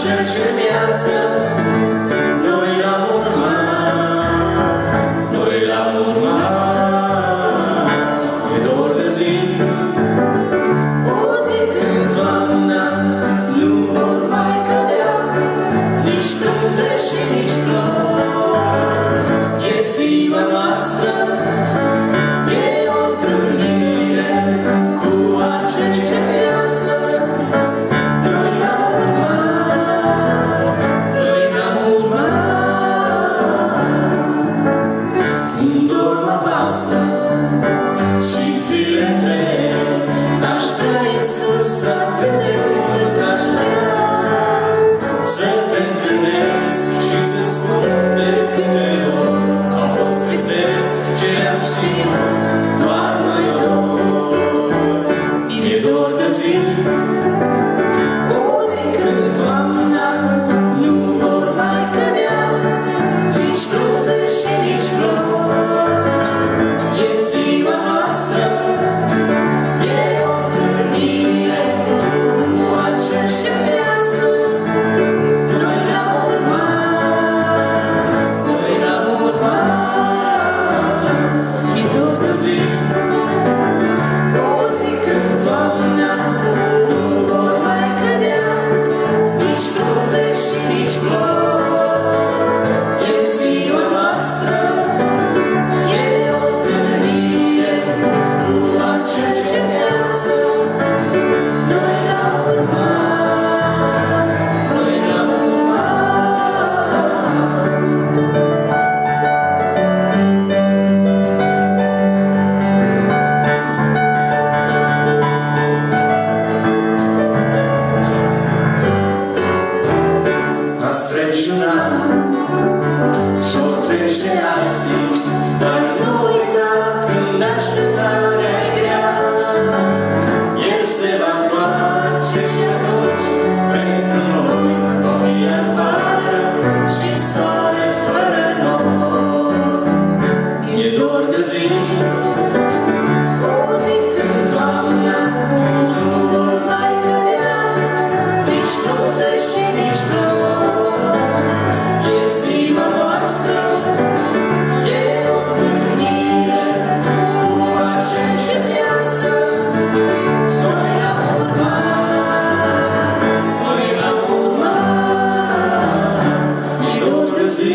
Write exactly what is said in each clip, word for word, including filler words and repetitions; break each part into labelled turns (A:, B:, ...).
A: cel ce viață, noi l-am urmat, noi l-am urmat. E dor de zi, o zi când toamna nu vor mai cădea nici frunze și nici flori. E ziua noastră, e o întâlnire cu acești ce viață. Noi l-am urmat, noi l-am urmat. Când dor mă apasă și zile trec, aș vrea, Iisus, atât de mult aș vrea să te întâlnesc și să-ți spun de câte ori au fost tristeți ce am știut, doar mai dor. Mi-e dor de zi, o zi când toamna nu vor mai cădea nici frunze și nici flori. E ziua noastră, e o întâlnire cu acești ce viață. Noi l-am urmat, noi l-am urmat. Mi-e dor de zi, o zi când toamna nu vor mai cădea nici frunze și nici flori. E ziua noastră, e o întâlnire cu acești ce viață. Noi l-am urmat, noi l-am urmat. Azi trece un an și-o trece alții, dar nu uita când așteptarea e grea. El se va întoarce și atunci pentru noi va fi iar vară și soare fără nori. Mi-e dor de zi, o zi când toamna nu vor mai cădea nici frunze și nici flori. E ziua noastră, e o întâlnire cu acești ce viață. Noi l-am urmat, noi l-am urmat. Mi-e dor de zi,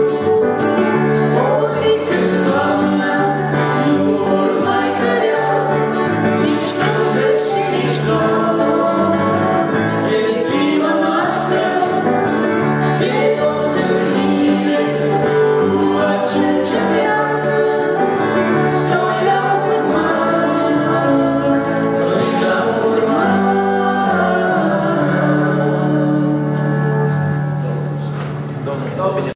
A: o zi când toamna nu vor mai cădea nici frunze și nici flori. E ziua noastră, e o întâlnire cu acești ce viață. Noi l-am urmat, noi l-am urmat.